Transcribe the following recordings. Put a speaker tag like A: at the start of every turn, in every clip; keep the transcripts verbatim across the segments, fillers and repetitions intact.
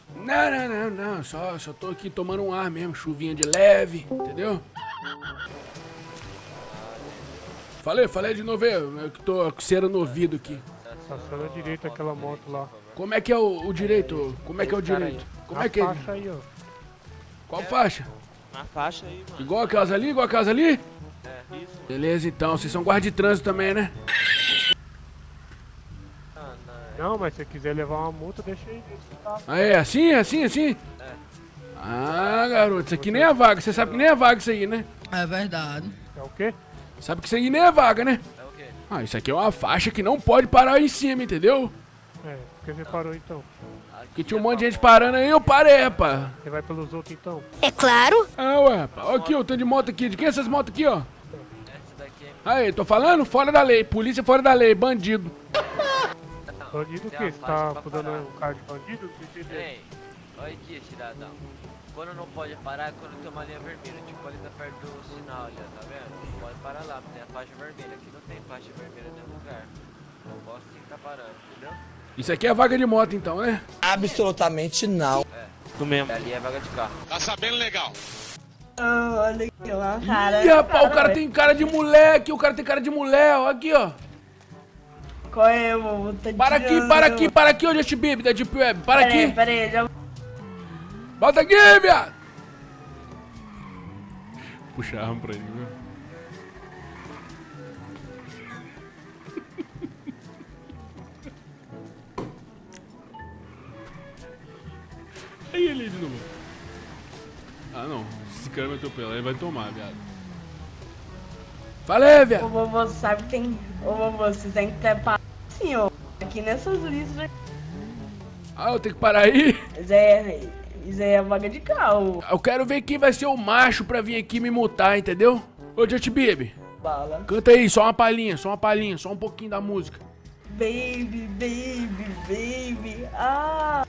A: Não, não, não, não. Só, só tô aqui tomando um ar mesmo. Chuvinha de leve, entendeu? Falei, falei de novo aí. Eu que tô com cera no ouvido aqui.
B: Estaciona direito aquela moto lá.
A: Como é que é o, o direito? Como é que é o direito? Como é que é?
B: Faixa aí, ó.
A: Qual faixa?
C: Na faixa aí, mano.
A: Igual aquelas ali? Igual aquelas ali?
C: É, isso.
A: Beleza, então. Vocês são guarda de trânsito também, né?
C: Ah,
B: Não, mas se você quiser levar uma multa, deixa aí. Tá.
A: Ah, é assim, assim, assim?
C: É.
A: Ah, garoto, isso aqui nem é vaga. Você sabe que nem é vaga isso aí, né?
D: É verdade.
B: É o quê?
A: Sabe que isso aí nem é vaga, né?
C: É o quê?
A: Ah, isso aqui é uma faixa que não pode parar aí em cima, entendeu?
B: É, por que você parou então?
A: Porque tinha um monte de gente parando aí, eu parei, rapaz.
B: Você vai pelos outros então?
E: É claro.
A: Ah, ué, rapaz. Olha aqui, ó, tanto de moto aqui. De quem é essas motos aqui, ó?
C: Essa daqui é
A: Aí, tô falando? Fora da lei. Polícia fora da lei, bandido.
B: Bandido o
C: tem
B: quê?
C: uma
B: Você
C: faixa
B: tá
C: pra
B: dando
C: parar.
B: um cara de bandido? Não entendi.
C: Ei, olha aqui, cidadão. Quando não pode parar é quando tem uma linha vermelha. Tipo ali tá perto do sinal ali, ó, tá vendo? Não pode parar lá, porque tem a faixa vermelha. Aqui não tem faixa vermelha em nenhum lugar. Não posso ter que tá parando, entendeu?
A: Isso aqui é vaga de moto, então, né?
F: Absolutamente não.
C: É. Tu mesmo. Ali é vaga de carro.
G: Tá sabendo legal.
H: Ah, olha aqui, ó, cara.
A: Ih, rapaz, o cara tem cara de moleque. O cara tem cara de mulher, ó. Aqui, ó.
H: Qual é, mano? Tá
A: Para aqui,
H: tirando.
A: para aqui, para aqui, ô Justin Bieber da Deep Web. Para
H: Pera aí,
A: aqui.
H: pera aí, já...
A: Bota aqui, viado. Puxa a arma pra ele, viu? Aí ele de novo. Ah, não. Se esse cara me atropelar, ele vai tomar, viado. Fala aí, viado.
H: Ô, vovô, sabe que tem... Ô, vovô, você tem que ter parado assim, ó. Aqui nessas listas...
A: Ah, eu tenho que parar aí?
H: Isso é... Isso aí é vaga de carro.
A: Eu quero ver quem vai ser o macho pra vir aqui me multar, entendeu? Ô, Justin Bieber,
H: Bala.
A: canta aí, só uma palhinha, só uma palhinha, só um pouquinho da música.
H: Baby, baby, baby. Ah...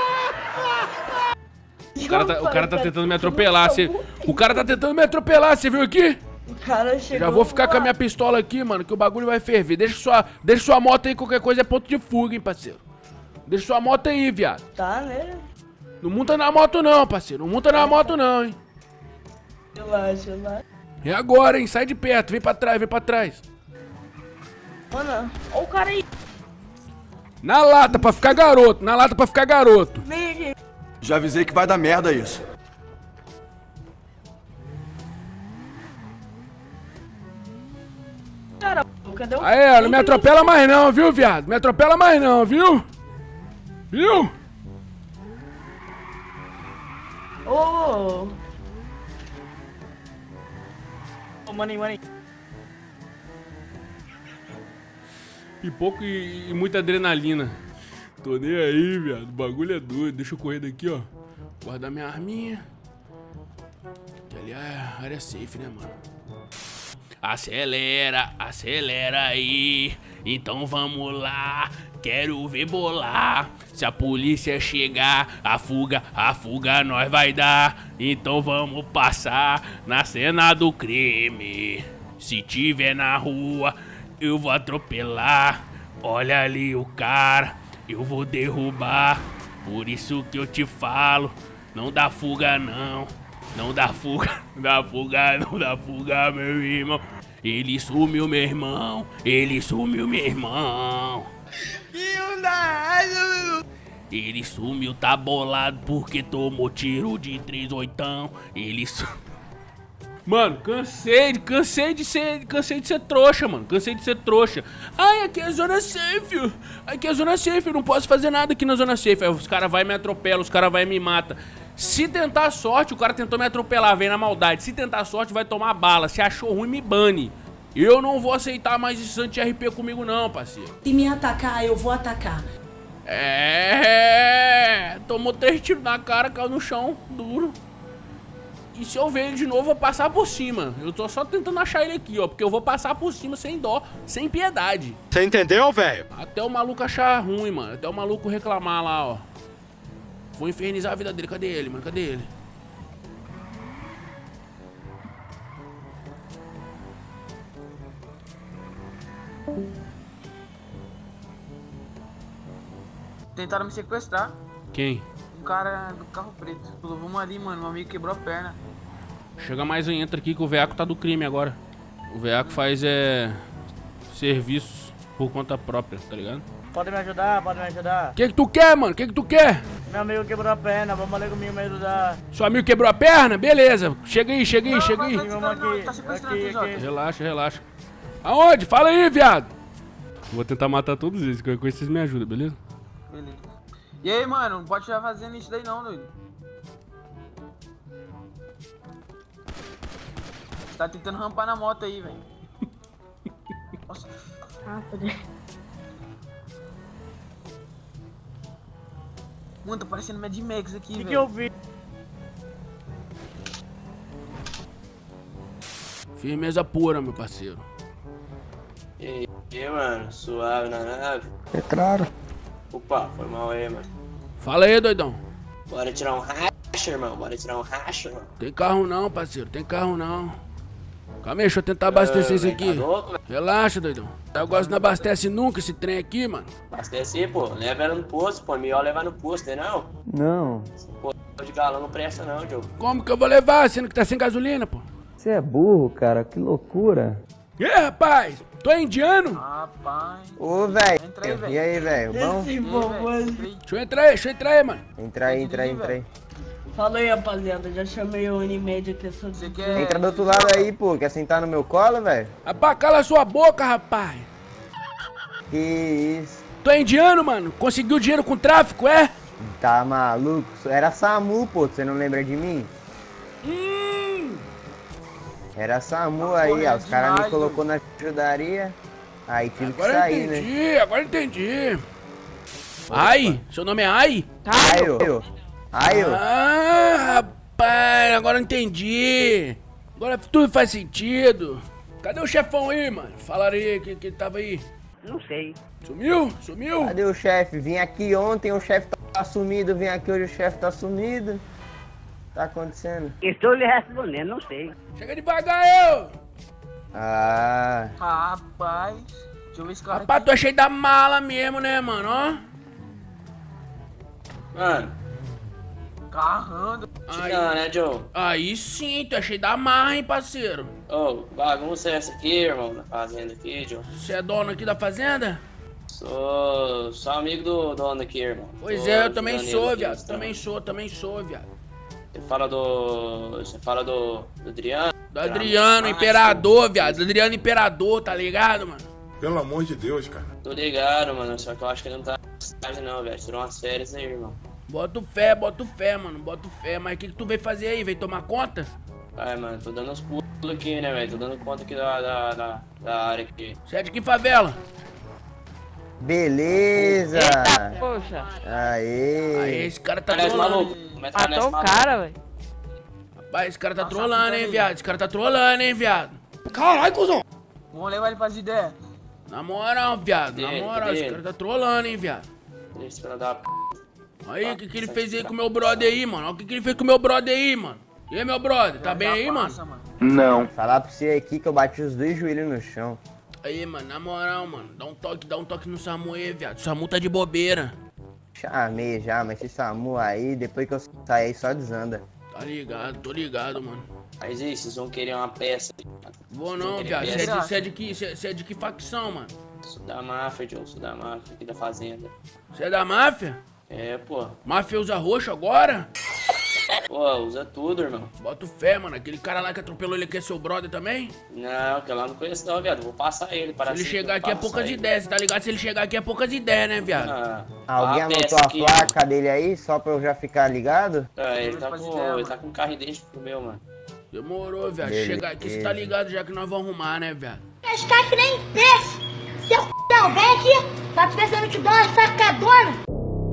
A: O cara tá, o cara tá tentando me atropelar, você... O cara tá tentando me atropelar, você viu aqui?
H: O cara chegou...
A: Já vou ficar com a minha pistola aqui, mano, que o bagulho vai ferver. Deixa sua, deixa sua moto aí, qualquer coisa é ponto de fuga, hein, parceiro. Deixa sua moto aí, viado.
H: Tá, né?
A: Não monta na moto não, parceiro. Não monta na moto não, hein.
H: Relaxa, relaxa.
A: É agora, hein. Sai de perto. Vem pra trás, vem pra trás.
H: Mano, ó o cara aí.
A: Na lata, pra ficar garoto. Na lata, pra ficar garoto.
H: Vem aqui.
F: Já avisei que vai dar merda isso.
H: Cara, cadê o...
A: Aê, não me atropela mais não, viu, viado? Me atropela mais não, viu? Viu?
H: Ô! Ô, maninho, maninho.
A: Pipoco e, e muita adrenalina. Tô nem aí, viado. O bagulho é doido. Deixa eu correr daqui, ó. Guardar minha arminha. Que ali é a área safe, né, mano? Acelera, acelera aí. Então vamos lá. Quero ver bolar. Se a polícia chegar, a fuga, a fuga nós vai dar. Então vamos passar na cena do crime. Se tiver na rua, eu vou atropelar. Olha ali o cara, eu vou derrubar. Por isso que eu te falo, não dá fuga não. Não dá fuga, não dá fuga, não dá fuga, meu irmão. Ele sumiu, meu irmão. Ele sumiu, meu irmão. Ele sumiu, tá bolado porque tomou tiro de três oitão. Ele sumiu. Mano, cansei, cansei de ser, cansei de ser trouxa, mano. Cansei de ser trouxa. Ai, aqui é zona safe. Aqui é zona safe, eu não posso fazer nada aqui na zona safe. Aí os caras vai me atropelam, os caras vai me matam. Se tentar sorte, o cara tentou me atropelar, vem na maldade. Se tentar sorte, vai tomar bala. Se achou ruim, me bane. Eu não vou aceitar mais esse anti-R P comigo não, parceiro.
I: Se me atacar, eu vou atacar.
A: É... Tomou três tiros na cara, caiu no chão, duro. E se eu ver ele de novo, eu vou passar por cima. Eu tô só tentando achar ele aqui, ó. Porque eu vou passar por cima sem dó, sem piedade.
G: Você entendeu, velho?
A: Até o maluco achar ruim, mano. Até o maluco reclamar lá, ó. Vou infernizar a vida dele. Cadê ele, mano? Cadê ele?
J: Tentaram me sequestrar.
A: Quem?
J: Um
D: cara do carro preto. Vamos ali, mano. Meu amigo quebrou a perna.
A: Chega mais um, entra aqui que o veaco tá do crime agora. O veaco faz é serviços por conta própria, tá ligado?
E: Pode me ajudar, pode me ajudar.
A: O que que tu quer, mano? O que que tu quer?
E: Meu amigo quebrou a perna, vamos ali comigo me ajudar.
A: Seu amigo quebrou a perna? Beleza. Chega aí, chega aí,
D: Não,
A: chega
D: vai,
A: aí.
D: vai,
E: Vamos
D: não,
E: aqui,
D: tá sequestrando
E: aqui,
D: T J.
E: aqui.
A: Relaxa, relaxa. Aonde? Fala aí, viado. Vou tentar matar todos eles, que vocês me ajudam, beleza?
D: Beleza. E aí, mano, não pode ficar fazendo isso daí não, doido. Você tá tentando rampar na moto aí, velho. Nossa.
H: Ah, pode.
D: Mano, tá parecendo Mad Max aqui,
E: O que,
D: velho.
E: que eu vi?
A: Firmeza pura, meu parceiro.
J: E aí, mano, suave na nave?
F: É claro.
J: Opa, foi mal aí, mano.
A: Fala aí, doidão.
J: Bora tirar um racha, irmão. Bora tirar um racha, irmão.
A: Tem carro não, parceiro. Tem carro não. Calma aí, deixa eu tentar abastecer isso aqui.
J: Tá louco, velho?
A: Relaxa, doidão. Eu gosto não abastece nunca esse trem aqui, mano.
J: Abastece aí, pô. Leva ela no posto, pô. Melhor levar no posto, não?
F: Não.
J: Pô, de galão não presta, não, Diogo.
A: Como que eu vou levar, sendo que tá sem gasolina, pô?
F: Você é burro, cara. Que loucura.
A: E aí, rapaz? Tu é indiano?
D: Rapaz.
F: Ô, velho.
D: Entra aí, velho.
F: E aí, velho? Bom?
H: Esse
D: E aí,
H: bobo.
D: velho? Entra aí.
A: Deixa eu entrar aí, deixa eu entrar aí, mano.
F: Entra aí, entra aí, entra aí.
H: Fala aí, rapaziada. Já chamei o Unimed aqui. Só...
D: Você quer...
F: Entra do outro lado aí, pô. Quer sentar no meu colo, velho?
A: Rapaz, cala sua boca, rapaz.
F: Que isso.
A: Tu é indiano, mano? Conseguiu dinheiro com tráfico, é?
F: Tá maluco? Era SAMU, pô. Você não lembra de mim?
A: Hum.
F: Era SAMU
D: Tá
F: aí, ó.
D: correndo
F: Os caras me
D: demais,
F: colocou na ajudaria. Aí tive que
A: Agora eu
F: sair, né?
A: entendi, agora eu entendi. Ai, seu nome é Ai?
F: Aí, ô. Aí, ô.
A: Ah, rapaz, agora eu entendi. Agora tudo faz sentido. Cadê o chefão aí, mano? Falaram aí que, que tava aí.
E: Não sei.
A: Sumiu? Sumiu?
F: Cadê o chefe? Vim aqui ontem, o chefe tá sumido. Vim aqui hoje, o chefe tá sumido. Tá acontecendo?
E: Estou lhe respondendo, não sei.
A: Chega devagar, eu.
F: Ah,
D: Rapaz. Deixa eu ver esse cara
A: Rapaz,
D: aqui.
A: tu é cheio da mala mesmo, né, mano? Ó.
J: Mano,
D: Carrando.
A: Aí,
J: não, né, Joe?
A: aí sim, tu é cheio da marra, hein, parceiro?
J: Ô, bagunça é essa aqui, irmão, na fazenda aqui, Joe?
A: Você é dono aqui da fazenda?
J: Sou, sou amigo do dono aqui, irmão.
A: Pois
J: Sou
A: é, eu também
J: Danilo
A: sou,
J: aqui,
A: viado.
J: então.
A: Também sou, também sou, viado.
J: Você fala do... Você fala do... Do Adriano?
A: Do Adriano, Imperador, viado. Adriano Imperador, tá ligado, mano?
G: Pelo amor de Deus, cara.
J: Tô ligado, mano, só que eu acho que ele não tá na cidade não, velho. Tirou umas férias aí, irmão.
A: Boto fé, boto fé, mano. Boto fé. Mas o que, que tu veio fazer aí? Veio tomar conta?
J: Ai, mano, tô dando uns pulos aqui, né, velho? Tô dando conta aqui da, da, da, da área aqui.
A: Você é de que favela?
F: beleza.
E: Poxa.
F: Aê.
A: Aí, esse cara tá
J: Parece
A: trolando.
J: maluco. Mas tá nessa
E: Matou o
J: maluco.
E: cara, velho.
A: Rapaz, esse cara tá
D: Nossa,
A: trolando,
D: puta
A: hein,
D: aí.
A: viado. Esse cara tá trolando, hein, viado.
G: Caralho, cuzão.
D: Vamos levar ele pras ideias.
A: Na moral, viado. Na
J: Cadê?
A: moral,
J: Cadê
A: esse
J: ele?
A: cara tá trolando, hein, viado.
J: Esse filho da p...
A: Aí, o que, que ele fez aí com o meu brother aí, mano? Olha o que, que ele fez com o meu brother aí, mano. E aí, meu brother, tá bem aí, mano?
F: Não. Falar pra você aqui que eu bati os dois joelhos no chão.
A: Aí, mano, na moral, mano. Dá um toque, dá um toque no Samu aí, viado. O Samu tá de bobeira.
F: Chamei já, mas esse SAMU aí, depois que eu sair aí, só desanda.
A: Tá ligado, tô ligado, mano.
J: Mas aí, vocês vão querer uma peça.
A: Vou não, viado. Você é, de- você é de que, você você é de que facção, mano?
J: Sou da máfia, Joe. Sou da máfia aqui da fazenda.
A: Você é da máfia?
J: É, pô.
A: Máfia usa roxo agora?
J: Pô, usa tudo, irmão.
A: Bota fé, mano. Aquele cara lá que atropelou ele aqui é seu brother também?
J: Não, que eu lá não conheço não, viado. Vou passar ele para
A: Se ele chegar aqui é poucas ideias, tá ligado? Se ele chegar aqui é poucas ideias, né, viado?
J: Ah,
F: Alguém
J: a
F: anotou
J: peça
F: a
J: aqui,
F: placa dele aí, só pra eu já ficar ligado?
J: É, ele tá
D: Faz
J: com,
D: ideia,
J: ele
D: mano.
J: tá com um carro idêntico pro meu, mano.
A: Demorou, viado.
F: Beleza.
A: Chegar aqui, você tá ligado já que nós vamos arrumar, né, viado?
K: Cascar que nem peixe! Seu c... não, vem aqui! Tá te pensando te dar uma sacadona?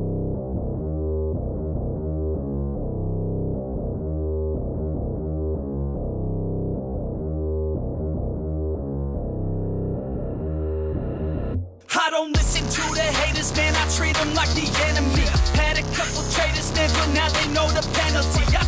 L: I don't listen to the haters, man, I treat them like the enemy. Had a couple traitors, man, but now they know the penalty. I